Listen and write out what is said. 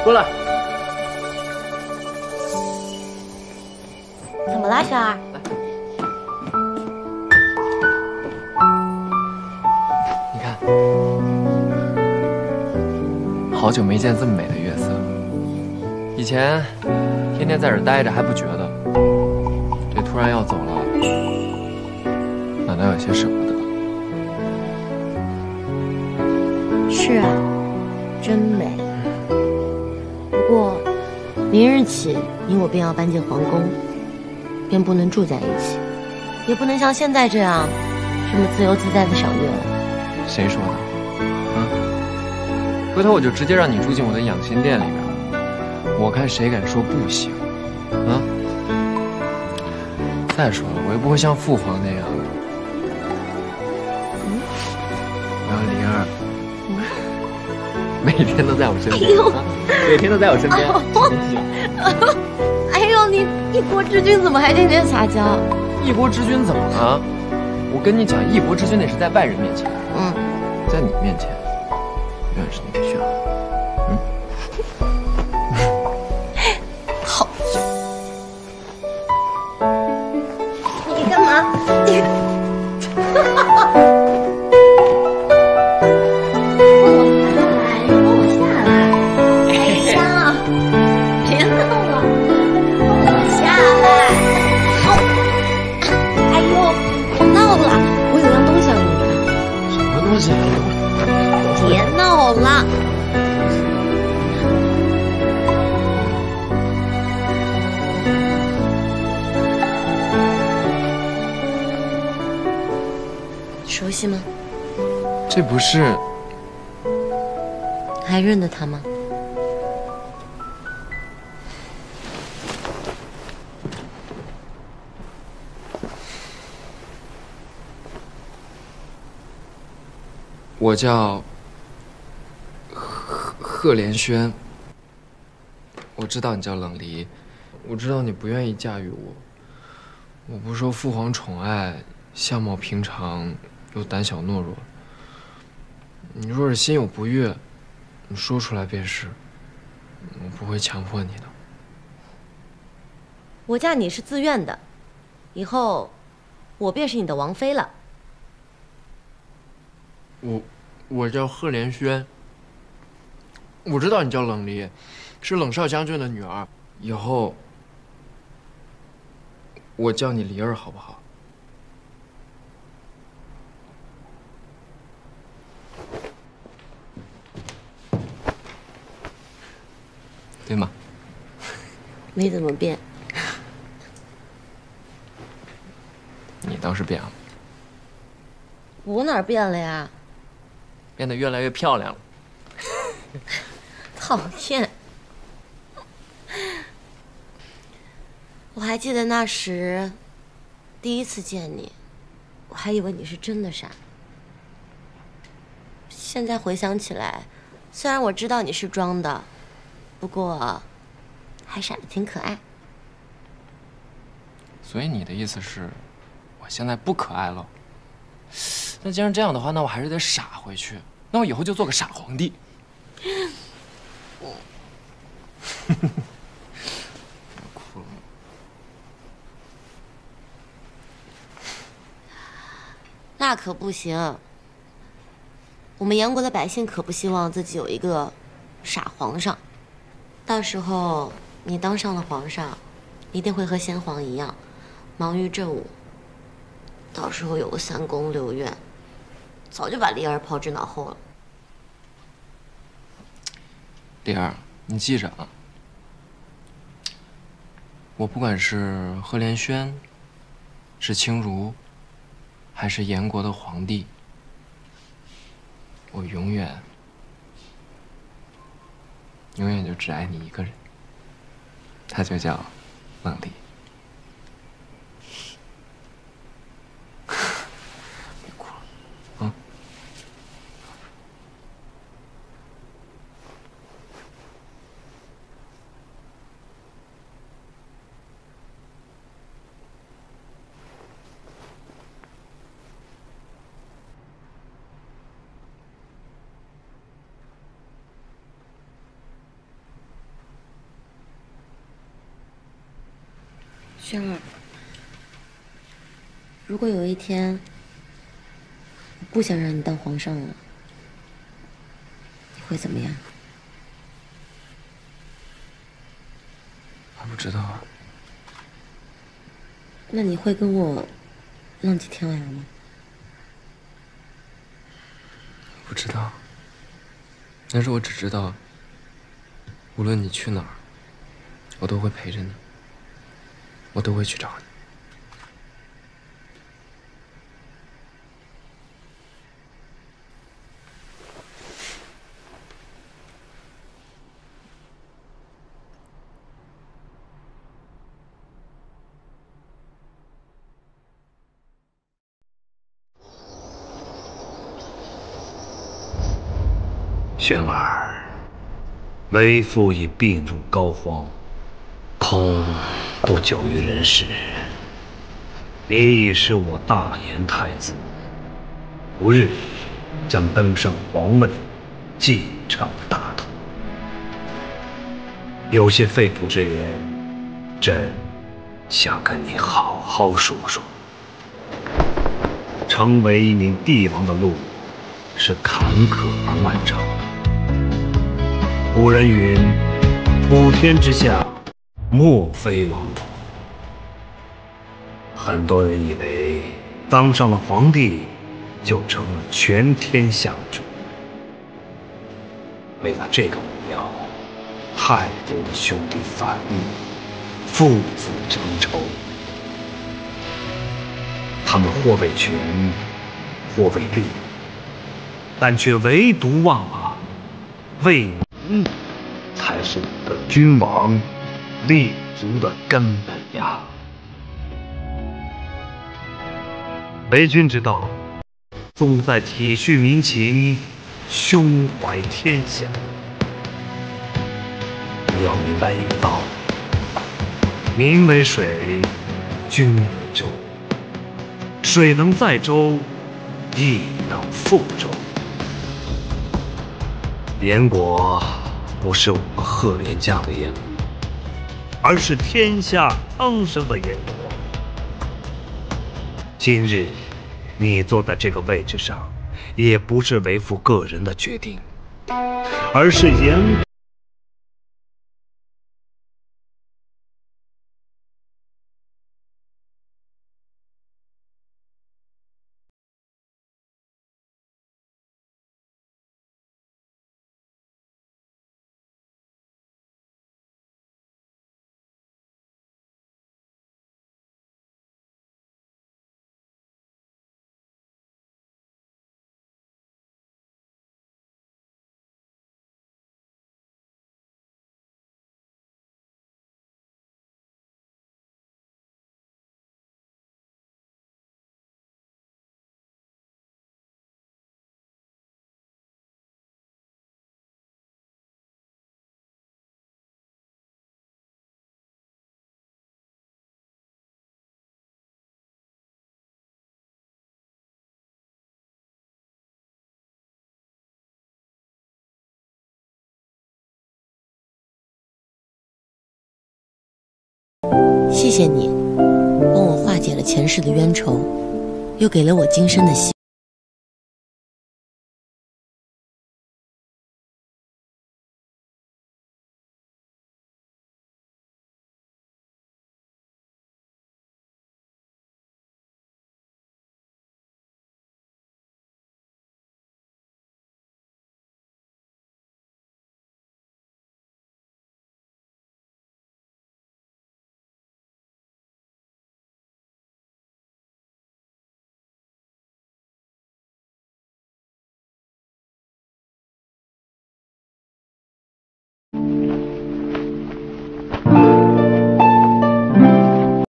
过来。 怎么啦，小二？ 你看，好久没见这么美的月色。以前天天在这儿待着还不觉得，这突然要走了，反倒有些舍不得。 是啊，真美。不过，明日起你我便要搬进皇宫，便不能住在一起，也不能像现在这样这么自由自在的赏月了。 谁说的？啊？回头我就直接让你住进我的养心殿里边，我看谁敢说不行。啊！再说了，我又不会像父皇那样。我要灵儿。每天都在我身边，每天都在我身边。 哎呦，你一国之君怎么还天天撒娇？ 一国之君怎么了？我跟你讲，一国之君那是在外人面前，在你面前，永远是那个炫豪。 好，你干嘛？你。别闹了！熟悉吗？ 这不是…… 还认得他吗？ 我叫贺连轩。我知道你叫冷离，我知道你不愿意驾驭我。我不受父皇宠爱，相貌平常，又胆小懦弱。你若是心有不悦，你说出来便是，我不会强迫你的。 我嫁你是自愿的，以后我便是你的王妃了。 我叫贺连轩。我知道你叫冷离，是冷少将军的女儿。以后我叫你离儿好不好？对吗？ 没怎么变。 你倒是变了。 我哪儿变了呀？ 变得越来越漂亮了。 讨厌！我还记得那时第一次见你，我还以为你是真的傻。现在回想起来，虽然我知道你是装的，不过还傻得挺可爱。 所以你的意思是，我现在不可爱了？那既然这样的话，那我还是得傻回去。那我以后就做个傻皇帝。别哭了。 那可不行。我们燕国的百姓可不希望自己有一个傻皇上。到时候你当上了皇上，一定会和先皇一样，忙于政务。到时候有个3宫6院，早就把丽儿抛之脑后了。 丽儿，你记着啊，我不管是贺连轩，是清如，还是燕国的皇帝，我永远就只爱你一个人，他就叫冷离。别哭了，啊！ 轩儿，如果有一天我不想让你当皇上了，你会怎么样？ 我不知道啊。 那你会跟我浪迹天涯吗？ 不知道，但是我只知道，无论你去哪儿，我都会陪着你，我都会去找你。 轩儿，为父已病入膏肓，恐不久于人世。你已是我大颜太子，不日将登上皇位，继承大统。有些肺腑之言，朕想跟你好好说说。成为一名帝王的路是坎坷而漫长。古人云：“普天之下，莫非王土。”很多人以为当上了皇帝，就成了全天下的主。为了这个目标，太多的兄弟反目，父子成仇。他们或为权，或为利，但却唯独忘了为民才是我的君王立足的根本呀。为君之道，重在体恤民情，胸怀天下。你要明白一个道理：民为水，君为舟。水能载舟，亦能覆舟。燕国不是我们赫连家的燕国，而是天下苍生的燕国。今日你坐在这个位置上，也不是为父个人的决定，而是燕。 谢谢你，帮我化解了前世的冤仇，又给了我今生的希望。